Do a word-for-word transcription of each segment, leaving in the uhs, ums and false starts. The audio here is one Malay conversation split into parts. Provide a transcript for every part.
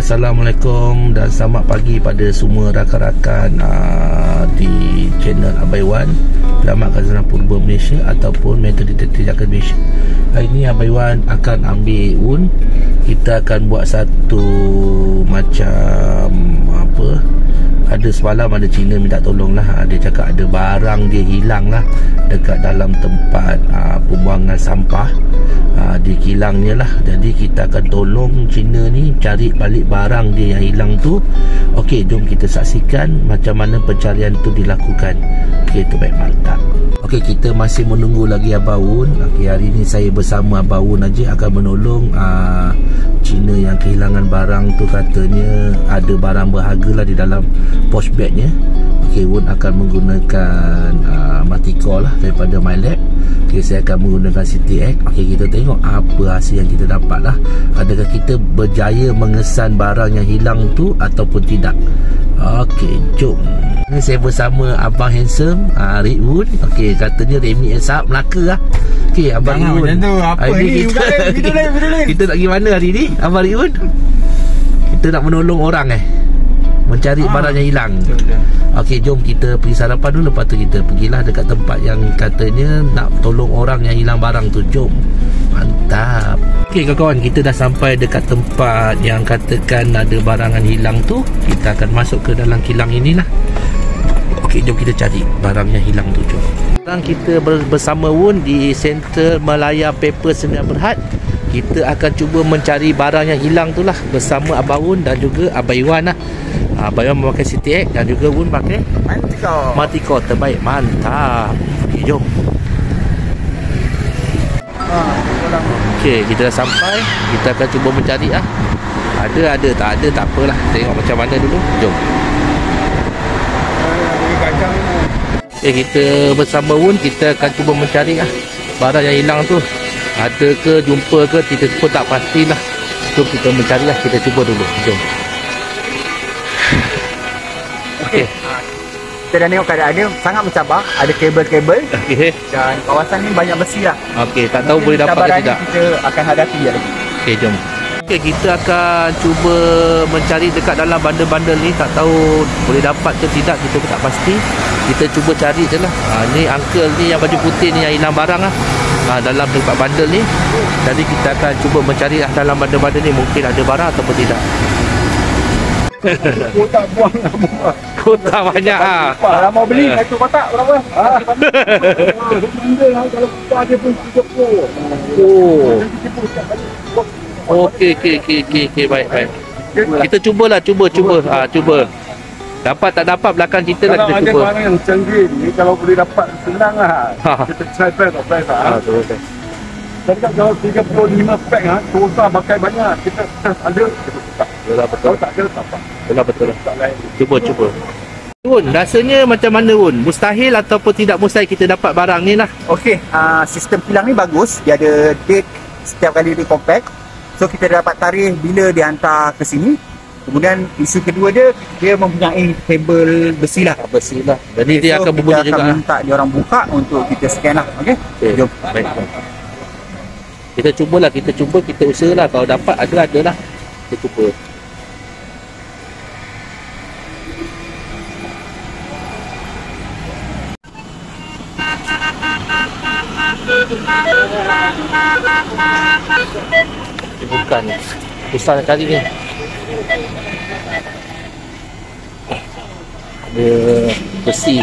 Assalamualaikum dan selamat pagi pada semua rakan-rakan uh, di channel Abai Wan, Pelamat Khazanah Purba Malaysia ataupun Metal Detector Jaga Malaysia. Hari ini Abai Wan akan ambil un. Kita akan buat satu macam apa, ada semalam ada Cina minta tolong lah. Dia cakap ada barang dia hilang lah dekat dalam tempat uh, pembuangan sampah uh, di kilangnya lah. Jadi kita akan tolong Cina ni cari balik barang dia yang hilang tu. Okey, jom kita saksikan macam mana pencarian tu dilakukan. Okey, tu baik, mantap. Okey, kita masih menunggu lagi Abang Un. Okey, hari ni saya bersama Abang Un aja akan menolong uh, Cina yang kehilangan barang tu. Katanya ada barang berharga lah di dalam posh bagnya. Okey, Un akan menggunakan uh, Maticore lah daripada MyLab. Okey, saya akan menggunakan C T X. Okey, kita tengok apa hasil yang kita dapat lah. Adakah kita berjaya mengesan barang yang hilang tu ataupun tidak. Okey, jom. Ini saya bersama Abang Handsome, uh, Red Wood. Okey, katanya Remy Esap Melaka lah. Okey, Abang Red Wood, apa hari ni? Kita, Video lain, video lain. kita nak pergi mana hari ni, Abang Red Wood? Kita nak menolong orang eh, mencari ah. barang yang hilang. Okey, jom kita pergi sarapan dulu. Lepas tu kita pergilah dekat tempat yang katanya nak tolong orang yang hilang barang tu. Jom. Mantap. Okey kawan-kawan, kita dah sampai dekat tempat yang katakan ada barangan hilang tu. Kita akan masuk ke dalam kilang inilah. Okey, jom kita cari barang yang hilang tu. Jom. Sekarang kita bersama Wun di Center Melaya Paper Sembilan Berhad. Kita akan cuba mencari barang yang hilang tu lah bersama Abang Wun dan juga Abai Wan lah. Abang Wan memakai C T X dan juga Wun pakai Maticore. Maticore terbaik, mantap. Okey, jom. Okey, kita dah sampai. Kita akan cuba mencari lah. Ada, ada, tak ada, tak apalah. Tengok macam mana dulu. Jom. Okey, kita bersama Wun, kita akan cuba mencari lah barang yang hilang tu. Ada ke, jumpa ke, kita pun tak pastilah. So kita mencari lah, kita cuba dulu. Jom. Okey. Kita dah tengok keadaan dia sangat mencabar. Ada kabel-kabel. Okey. Dan kawasan ni banyak besi lah. Okey, tak tahu boleh dapat ke tidak. Kita akan hadapi lagi. Okey, jom. Okey, kita akan cuba mencari dekat dalam bandar-bandar ni. Tak tahu boleh dapat ke tidak, kita pun tak pasti. Kita cuba cari je lah. Ha, ni uncle ni yang baju putih ni yang hilang barang lah. Ha, dalam tempat bandar ni. Jadi kita akan cuba mencari lah dalam bandar-bandar ni. Mungkin ada barang ataupun tidak. Kotak buang lah buang. Kotak banyak ah. Kalau mau beli satu kotak berapa? Ah. Bandar lah kalau kotak dia pun tiga puluh. Oh. Okey okey okey okey okey, baik baik. Kita cubalah, cuba cuba. Ah, cuba. Dapat tak dapat belakang kita lah, kita cuba. Kalau ada barang yang canggih ni, kalau boleh dapat senang lah. Kita try best or best lah. Ah, betul betul. Tapi kalau tiga puluh lima pack ha, susah pakai banyak. Kita ada, kita tak. Betul betul. Kalau tak ada, tak apa. Betul betul. Cuba cuba. Wun, rasanya macam mana Wun? Mustahil ataupun tidak mustahil kita dapat barang ni lah? Okey, uh, sistem kilang ni bagus. Dia ada date setiap kali dia compact. So kita dapat tarikh bila dia hantar ke sini. Kemudian isu kedua dia, dia mempunyai kabel besi lah. Besi lah. Jadi okay, dia so akan berbunyi juga. Kita akan minta dia orang buka untuk kita scan lah. Okey? Okay. Jom. Baik. Kita cubalah, kita cuba, kita usahalah. Kalau dapat, ada, ada lah. Kita cuba. Bukan. Susah nak cari ni. Ada besi.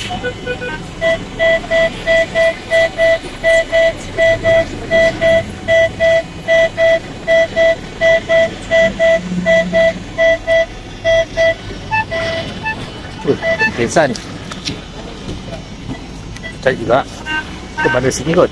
Uh, Kesan ni. Cari juga. Ke mana sini kot.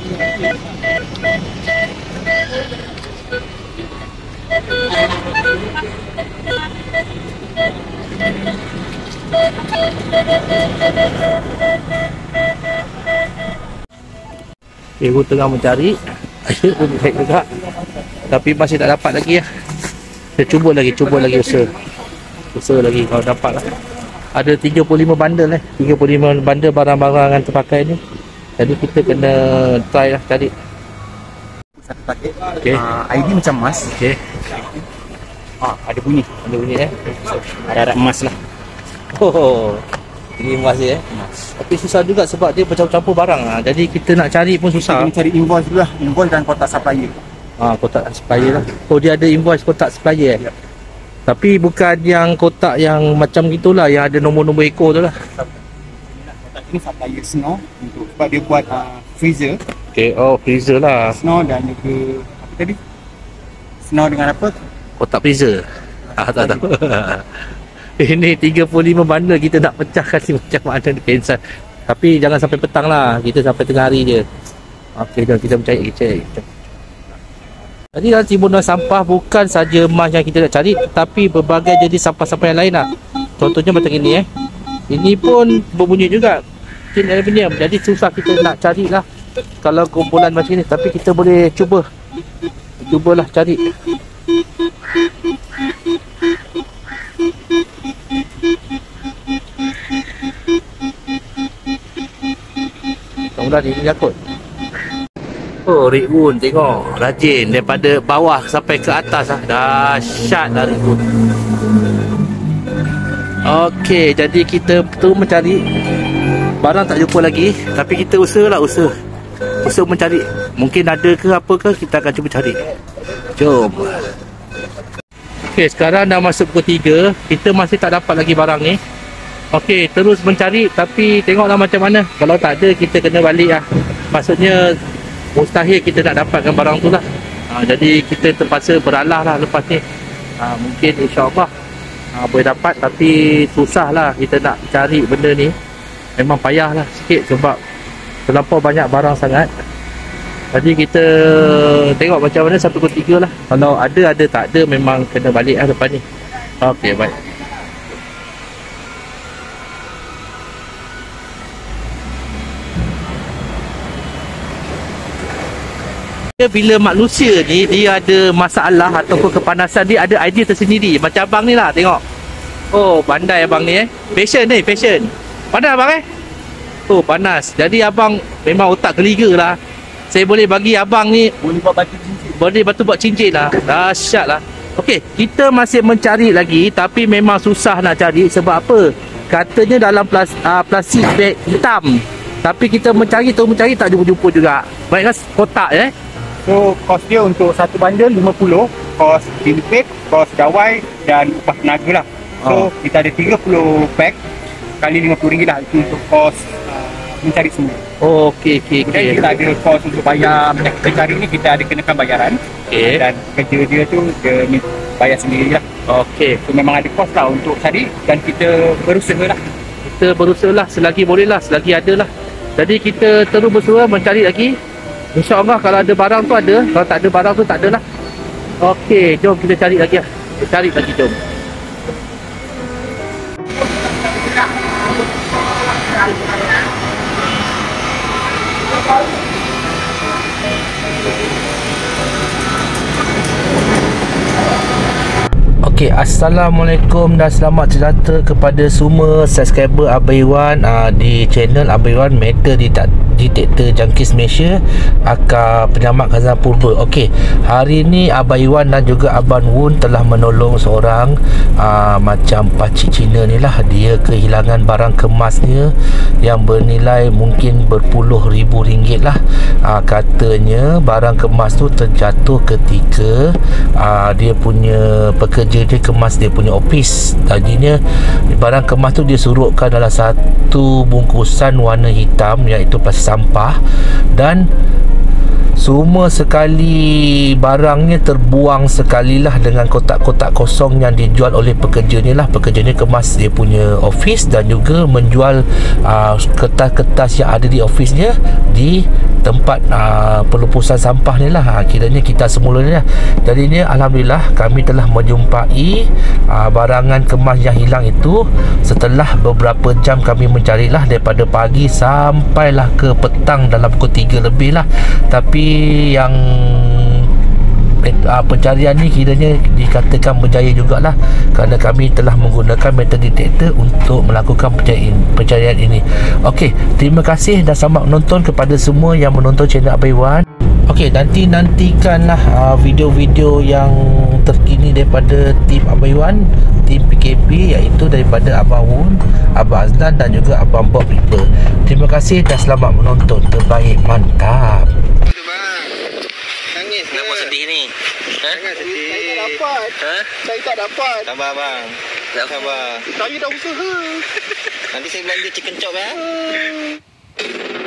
Ibu tengah mencari. Saya pun baik juga. Tapi masih tak dapat lagi ya. Saya cuba lagi, cuba lagi usaha. Usaha lagi kalau dapat lah. Ada tiga puluh lima bundle eh. tiga puluh lima bundle barang-barang yang terpakai ni. Jadi kita kena try lah cari. Satu paket. Okay. Uh, I D macam emas. Okay. Ah, ada bunyi. Ada bunyi eh. Ada-ada emas lah. Oh. Ini emas dia eh. Emas. Tapi susah juga sebab dia bercampur-campur barang. Ha. Jadi kita nak cari pun susah. Kita cari invoice dulu lah. Invoice dan kotak supplier. Ah, kotak supplier lah. Oh, dia ada invoice kotak supplier eh. Ya. Tapi bukan yang kotak yang macam gitulah, yang ada nombor-nombor ekor tu lah. Kotak ini supplier Snow untuk sebab dia buat uh, freezer. Okay, oh freezer lah. Snow dan juga apa tadi? Snow dengan apa? Kotak freezer. Ah, tak tahu. Ini tiga puluh lima bundle kita nak pecahkan ni macam mana ni pensel. Tapi jangan sampai petang lah. Kita sampai tengah hari je. Okey, jom kita mencari kecil. Jadi dalam timbunan sampah bukan saja emas yang kita nak cari, tetapi berbagai jenis sampah-sampah yang lain lah. Contohnya macam ini eh. Ini pun berbunyi juga. Tin aluminium. Jadi susah kita nak carilah kalau kumpulan macam ni. Tapi kita boleh cuba. Cubalah cari. Mula ni dia kot. Oh, Rickwood tengok. Rajin daripada bawah sampai ke atas ah. Dahsyat lah Rickwood. Okey, jadi kita terus mencari. Barang tak jumpa lagi, tapi kita usahalah usaha. Usaha mencari. Mungkin ada ke apa ke, kita akan cuba cari. Jom. Okey, sekarang dah masuk pukul tiga. Kita masih tak dapat lagi barang ni. Okey, terus mencari tapi tengoklah macam mana. Kalau tak ada, kita kena balik lah. Maksudnya mustahil kita nak dapatkan barang tu lah. ha, Jadi kita terpaksa beralah lah lepas ni. ha, Mungkin insyaAllah ha, boleh dapat. Tapi susah lah kita nak cari benda ni. Memang payah lah sikit sebab terlampau banyak barang sangat. Jadi kita tengok macam mana sampai pukul tiga lah. Kalau ada, ada, tak ada memang kena balik lah lepas ni. Okey, baik. Bila manusia ni dia ada masalah ataupun kepanasan, dia ada idea tersendiri. Macam abang ni lah, tengok. Oh, pandai abang ni eh. Passion ni, passion. Pandai abang eh. Oh, panas. Jadi abang memang otak geliga lah. Saya boleh bagi abang ni Boleh buat batu cincin. Boleh batu buat cincin lah. Dahsyat lah. Okey, kita masih mencari lagi. Tapi memang susah nak cari. Sebab apa? Katanya dalam plas, uh, plastik beg hitam. Tapi kita mencari tu mencari tak jumpa-jumpa juga. Baik kan kotak eh. So, kos dia untuk satu bundle lima puluh. Kos dilipik, kos dawai dan upah tenaga lah. So, Oh. kita ada tiga puluh pack kali lima puluh ringgit lah. Itu untuk kos uh, mencari semua. Oh, okey, okey, Kemudian okey. kita ada kos untuk bayar yang kita cari ni, kita ada kenakan bayaran. Okey. Dan kerja dia tu, dia ni bayar sendiri lah. Okey. So, memang ada kos lah untuk cari dan kita berusaha lah. Kita berusaha lah selagi boleh lah, selagi ada lah. Jadi kita terus berusaha mencari lagi. InsyaAllah kalau ada barang tu ada. Kalau tak ada barang tu tak ada lah. Okey, jom kita cari lagi lah. Kita cari lagi, jom. Okey, Assalamualaikum dan selamat sejahtera kepada semua subscriber Abaiwan uh, di channel Abaiwan Metal Detector Jangkis Malaysia, aka Penyamak Khazanah Purba. Okey, hari ni Abaiwan dan juga Abang Wun telah menolong seorang uh, macam pakcik Cina ni lah. Dia kehilangan barang kemasnya yang bernilai mungkin berpuluh ribu ringgit lah. uh, Katanya barang kemas tu terjatuh ketika uh, dia punya pekerja dia kemas dia punya office. Tadinya barang kemas tu dia surutkan dalam satu bungkusan warna hitam, iaitu plastik sampah, dan semua sekali barangnya terbuang sekalilah dengan kotak-kotak kosong yang dijual oleh pekerja ni lah. Pekerja ni kemas dia punya office dan juga menjual uh, kertas-kertas yang ada di office-nya di tempat uh, pelupusan sampah ni lah. ha, Kiranya kita semula ni lah. Jadinya Alhamdulillah kami telah menjumpai uh, barangan kemas yang hilang itu setelah beberapa jam kami mencarilah, daripada pagi sampailah ke petang dalam pukul tiga lebih lah. Tapi yang uh, pencarian ni kiranya dikatakan berjaya jugalah, kerana kami telah menggunakan metal detector untuk melakukan pencarian, pencarian ini. Okey, terima kasih dan selamat menonton kepada semua yang menonton channel Abaiwan. Okey, nanti nantikanlah uh, video-video yang terkini daripada tim Abang Wan, tim P K P, iaitu daripada Abang Wun, Abang Azlan dan juga Abang Bob Ripper. Terima kasih dan selamat menonton. Terbaik, mantap. Nangis kenapa sedih ni? Ha? Jangan sedih. Saya tak dapat. Ha? Saya tak dapat. Sabar bang. Tak sabar. Saya dah usaha. Nanti saya belanja chicken chop ya.